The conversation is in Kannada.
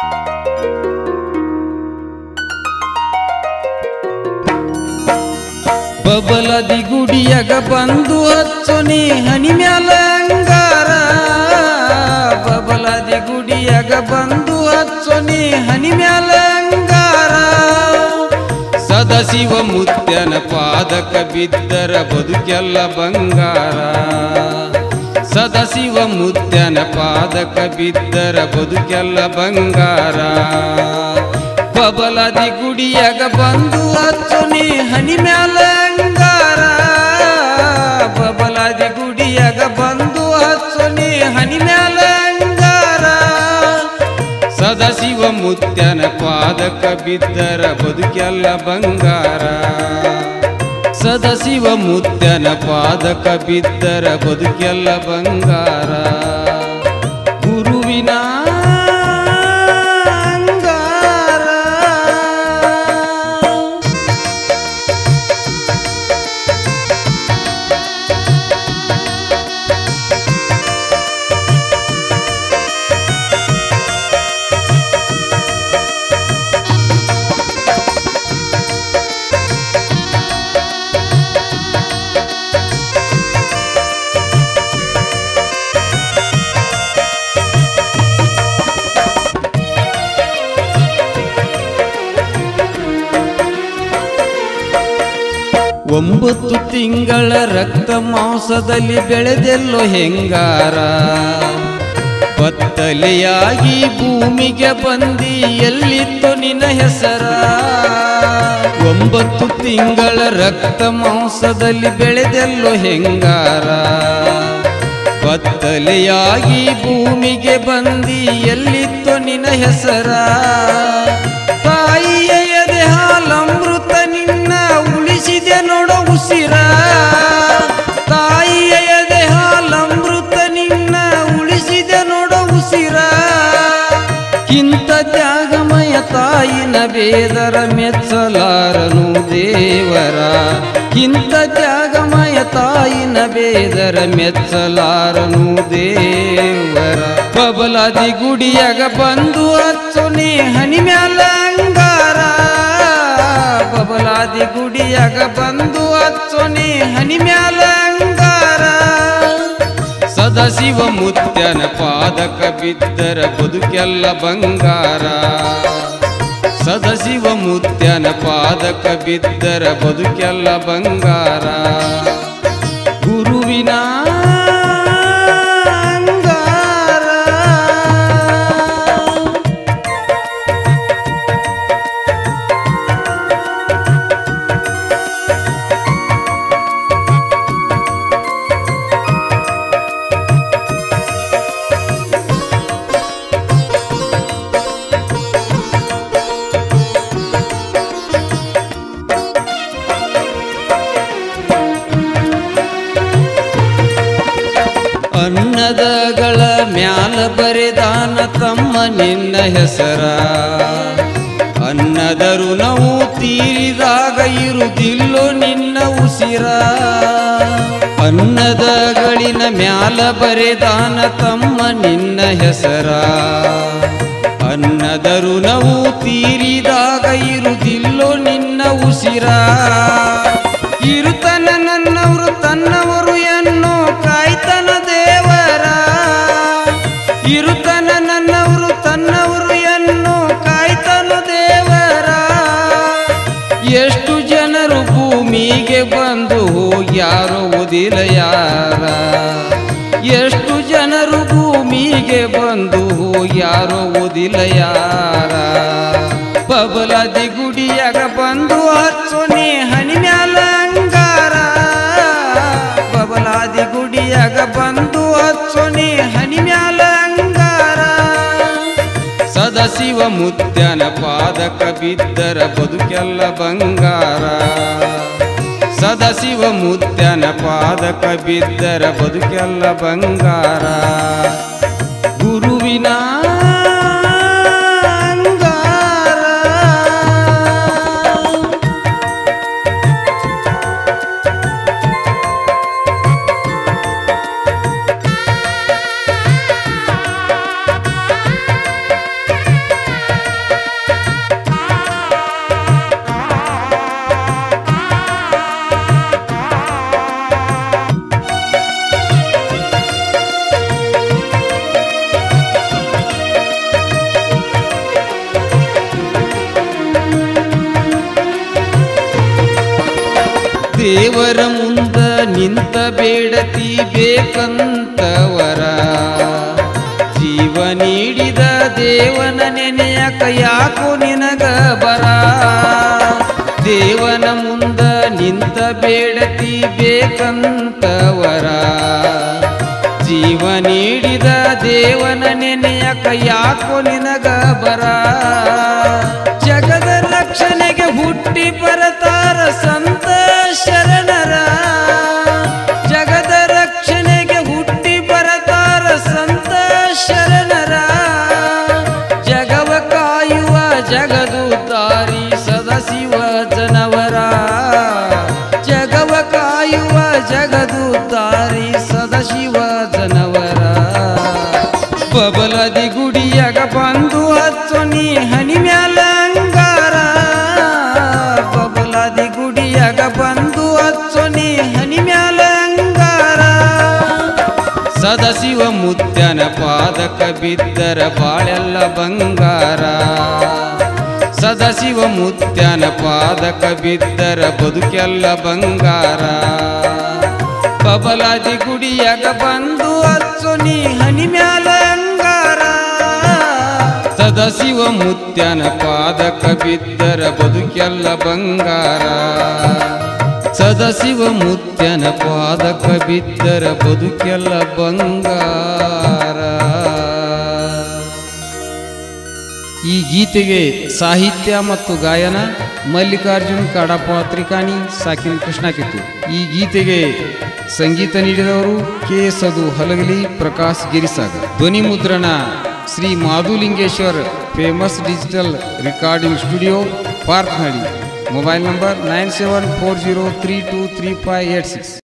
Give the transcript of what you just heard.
ಬಬಲದಿ ಗುಡಿಯಾಗ ಬಂದು ಹಚ್ಚೊನಿ ಹನಿ ಮ್ಯಾಲ ಅಂಗಾರ ಬಬಲದಿ ಗುಡಿಯಾಗ ಬಂದು ಹಚ್ಚೊನಿ ಹನಿ ಮ್ಯಾಲ ಅಂಗಾರ ಸದಾಶಿವ ಮುತ್ಯನ ಪಾದಕ ಬಿದ್ದರ ಬದುಕೆಲ್ಲ ಬಂಗಾರ ಸದಾಶಿವ ಮುತ್ಯನ ಪಾದಕ ಬಿದ್ದರ ಬದುಕೆಲ್ಲ ಬಂಗಾರ ಬಬಲದಿ ಗುಡಿಯಾಗ ಬಂದು ಹಚ್ಚೊನಿ ಹನಿ ಮ್ಯಾಲ ಅಂಗಾರ ಬಬಲದಿ ಗುಡಿಯಾಗ ಬಂದು ಹಚ್ಚೊನಿ ಹನಿ ಮ್ಯಾಲ ಅಂಗಾರ ಸದಾಶಿವ ಮುತ್ಯನ ಪಾದಕ ಬಿದ್ದರ ಬದುಕೆಲ್ಲ ಬಂಗಾರ ಸದಾಶಿವ ಮುತ್ಯನ ಪಾದಕ ಬಿದ್ದರ ಬದುಕೆಲ್ಲ ಬಂಗಾರ ಗುರುವಿನ ಒಂಬತ್ತು ತಿಂಗಳ ರಕ್ತ ಮಾಂಸದಲ್ಲಿ ಬೆಳೆದೆಲ್ಲೋ ಹೆಂಗಾರ ಬತ್ತಲೆಯಾಗಿ ಭೂಮಿಗೆ ಬಂದಿ ಎಲ್ಲಿತ್ತು ನಿನ್ನ ಹೆಸರ ಒಂಬತ್ತು ತಿಂಗಳ ರಕ್ತ ಮಾಂಸದಲ್ಲಿ ಬೆಳೆದೆಲ್ಲೋ ಹೆಂಗಾರ ಬತ್ತಲೆಯಾಗಿ ಭೂಮಿಗೆ ಬಂದಿ ಎಲ್ಲಿತ್ತು ನಿನ್ನ ಹೆಸರ ತಾಯಿಯ ಎದೆ ಹಾಲಮೃತ ನಿನ್ನ ಉಳಿಸಿದೆ ನೋಡೋ ಉಸಿರ ತಾಯಿಯ ಎದೆ ಹಾಲಮೃತ ನಿನ್ನ ಉಳಿಸಿದೆ ನೋಡೋ ಉಸಿರ ಇಂಥ ತ್ಯಾಗಮಯ ತಾಯಿನ ಬೇದರ ಮೆಚ್ಚಲಾರನು ದೇವರ ಇಂಥ ತ್ಯಾಗಮಯ ತಾಯಿನ ಬೇದರ ಮೆಚ್ಚಲಾರನು ದೇವರ ಬಬಲದಿ ಗುಡಿಯಾಗ ಬಂದು ಹಚ್ಚೊನಿ ಹನಿ ಮ್ಯಾಲ ಅಂಗಾರ ಬಬಲದಿ ಗುಡಿಯಾಗ ಬಂದು ಹಚ್ಚೊನಿ ಹನಿ ಮ್ಯಾಲ ಅಂಗಾರ ಸದಾಶಿವ ಮುತ್ಯನ ಪಾದಕ ಬಿದ್ದರ ಬದುಕೆಲ್ಲ ಬಂಗಾರ ಸದಾಶಿವ ಮುತ್ಯನ ಪಾದಕ ಬಿದ್ದರ ಬದುಕೆಲ್ಲ ಬಂಗಾರ ಗುರುವಿನ ಅನ್ನದಗಳ ಮ್ಯಾಲ ಬರೆದಾನ ತಮ್ಮ ನಿನ್ನ ಹೆಸರ ಅನ್ನದ ಋಣವು ತೀರಿದಾಗ ಇರುವುದಿಲ್ಲೋ ನಿನ್ನ ಉಸಿರ ಅನ್ನದಗಳಿನ ಮ್ಯಾಲ ಬರೆದಾನ ತಮ್ಮ ನಿನ್ನ ಹೆಸರ ಅನ್ನದ ಋಣವು ತೀರಿದಾಗ ಇರುವುದಿಲ್ಲೋ ನಿನ್ನ ಉಸಿರ ಇರುತನ ನನ್ನವರು ತನ್ನವರು ಎನ್ನೋ ಕಾಯ್ತನ ದೇವರ ಇರುತನ ನನ್ನವರು ತನ್ನವರು ಎನ್ನೋ ಕಾಯ್ತನ ದೇವರ ಎಷ್ಟು ಜನರು ಭೂಮಿಗೆ ಬಂದು ಹೋಗ್ಯಾರೋ ಓದಿಲ್ಲ ಯಾರ ಎಷ್ಟು ಜನರು ಭೂಮಿಗೆ ಬಂದು ಹೋಗ್ಯಾರೋ ಓದಿಲ್ಲ ಯಾರ ಬಬಲದಿ ಗುಡಿಯಾಗ ಬಂದು ಹಚ್ಚೊನಿ ಹನಿ ಮ್ಯಾಲ ಅಂಗಾರ ಬಬಲದಿ ಗುಡಿಯಾಗ ಬಂದು ಹಚ್ಚೊನಿ ಹನಿ ಮ್ಯಾಲ ಅಂಗಾರ ಸದಾಶಿವ ಮುತ್ಯನ ಪಾದಕ ಬಿದ್ದರ ಬದುಕೆಲ್ಲ ಬಂಗಾರ ಸದಾಶಿವ ಮುತ್ಯನ ಪಾದಕ ಬಿದ್ದರ ಬದುಕೆಲ್ಲ ಬಂಗಾರ ಗುರುವಿನ ದೇವರ ಮುಂದ ನಿಂತ ಬೇಡತಿ ಬೇಕಂತವರ ಜೀವ ನೀಡಿದ ದೇವನ ನೆನೆಯಕ ಯಾಕೋ ನಿನಗ ಬರ ದೇವನ ಮುಂದ ನಿಂತ ಬೇಡತಿ ಬೇಕಂತವರ ಜೀವ ನೀಡಿದ ದೇವನ ನೆನೆಯಕ ಯಾಕೋ ನಿನಗ ಬರ ಜಗದ ರಕ್ಷಣೆಗೆ ಹುಟ್ಟಿ ಬರತಾರ ಸಂತ ಶರಣರ ಜಗದ ರಕ್ಷಣೆಗೆ ಹುಟ್ಟಿ ಬರತಾರ ಸಂತ ಶರಣರ ಜಗವ ಕಾಯುವ ಜಗದೂತಾರಿ ಸದಾಶಿವ ಜನವರ ಜಗವ ಕಾಯುವ ಜಗದೂತಾರಿ ಸದಾಶಿವ ಜನವರ ಬಬಲದಿ ಗುಡಿಯಾಗ ಬಂದು ಹಚ್ಚು ನೀ ಹನಿ ಮ್ಯಾಲ ಅಂಗಾರ ಬಬಲದಿ ಗುಡಿಯಾಗ ಬಂದು ಹಚ್ಚು ನೀ ಹನಿ ಮ್ಯಾಲ ಅಂಗಾರ ಸದಾಶಿವ ಮುತ್ಯನ ಪಾದಕ ಬಿದ್ದರ ಬಾಳೆಲ್ಲ ಬಂಗಾರ ಸದಾಶಿವ ಮುತ್ಯನ ಪಾದಕ ಬಿದ್ದರ ಬದುಕೆಲ್ಲ ಬಂಗಾರ ಬಬಲಾದಿ ಗುಡಿಯಾಗ ಬಂದು ಹಚ್ಚು ನೀ ಹನಿ ಮ್ಯಾಲ ಅಂಗಾರ ಸದಾಶಿವ ಮುತ್ಯನ ಪಾದಕ ಬಿದ್ದರ ಬದುಕೆಲ್ಲ ಬಂಗಾರ ಸದಾಶಿವ ಮುತ್ಯನ ಪಾದಕ ಬಿದ್ದರ ಬದುಕೆಲ್ಲ ಬಂಗಾರ. ಈ ಗೀತೆಗೆ ಸಾಹಿತ್ಯ ಮತ್ತು ಗಾಯನ ಮಲ್ಲಿಕಾರ್ಜುನ್ ಕಾಡಪಾತ್ರಿಕಾನಿ ಸಾಕಿನ ಕೃಷ್ಣ ಕಿತ್ತು. ಈ ಗೀತೆಗೆ ಸಂಗೀತ ನೀಡಿದವರು ಕೆ ಸದು ಹಲಗಲಿ ಪ್ರಕಾಶ್ ಗಿರಿಸಾಗರ್. ಧ್ವನಿ ಮುದ್ರಣ Shri Madhulingeshwar famous digital recording studio ಪಾರ್ಕ್ನಳ್ಳಿ. Mobile number 9740323586.